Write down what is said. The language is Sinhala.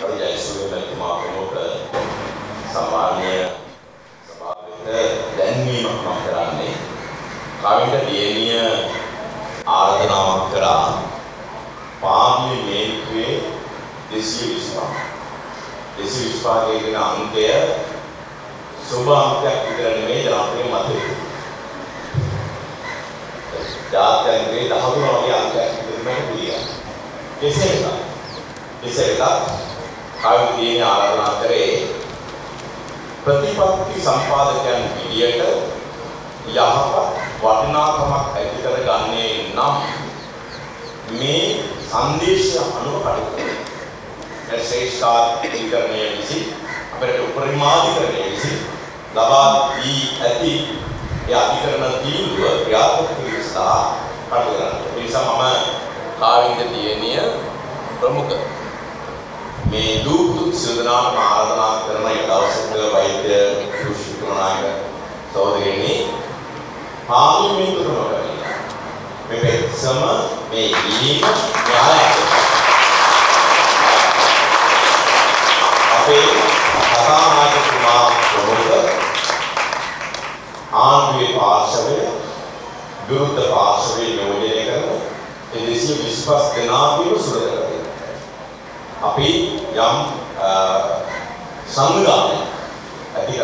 Jayasuriya තුමා ප්‍රමුඛ සාමාන්‍ය සභාවට දැන්වීමක් මම කරන්නේ කවින්ද දියණිය ආරාධනාවක් කරා පාර්ලිමේන්තුවේ 225 කියන අංකය සුබ අංකයක් විතර නෙමෙයි ජාතික මතය. ජාත්‍යන්තරේ 13 වගේ අංකයක් විතරම පිළිගන්න. කෙසේද කවින්ද දියණිය ආරාධනා කරේ ප්‍රතිපත්ති සම්පාදකයන් විදියට යහපත් වටිනාකමක් ඇති කරගන්නේ නම් මේ සංදේශය අනුව කටයුතු කරනවා. ශ්‍රේෂ්ඨාධිකරණය විසින් අපිට උපරිමාධිකරණය විසින් ලබා දී ඇති ඒ අධිකරණ තීන්දුව ක්‍රියාත්මක කිරීම සඳහා කටයුතු කරනවා. ඒ නිසා මම කවින්ද දියණිය ප්‍රමුඛ මේ දුක් සිදනාම ආරාධනා කරන එක දවසක වෛද්‍ය කුෂිකරණායක සහෝදරයනි පාර්ලිමේන්තුවම කරන්නේ මේ පෙත්සම මේ ඉලීම න්‍යායයි අපේ කතානායකතුමා ප්‍රමුඛ ආණ්ඩුවේ පාර්ශවය විරුද්ධ පාර්ශවය නියෝජනය කරන 225 දෙනාගේම සුරදරයි අපි යම් සංවිධානයක් ඇති